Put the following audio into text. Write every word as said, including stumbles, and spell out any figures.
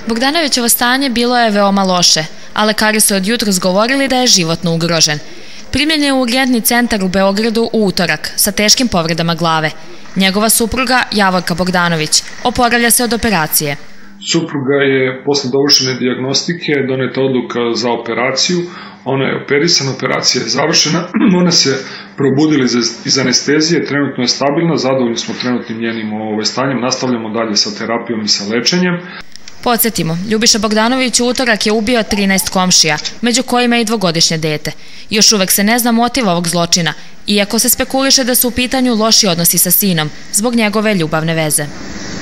Bogdanovićevo stanje bilo je veoma loše, a lekari su od jutros govorili da je životno ugrožen. Primljen je u urgentni centar u Beogradu u utorak sa teškim povredama glave. Njegova supruga, Javorka Bogdanović, oporavlja se od operacije. Supruga je posle dovršene dijagnostike doneta odluka za operaciju. Ona je operisana, operacija je završena, ona se probudila iz anestezije, trenutno je stabilna, zadovoljni smo trenutnim njenim stanjem, nastavljamo dalje sa terapijom i sa lečenjem. Podsjetimo, Ljubiša Bogdanović u utorak je ubio trinaest komšija, među kojima i dvogodišnje dete. Još uvek se ne zna motiv ovog zločina, iako se spekuliše da su u pitanju loši odnosi sa sinom, zbog njegove ljubavne veze.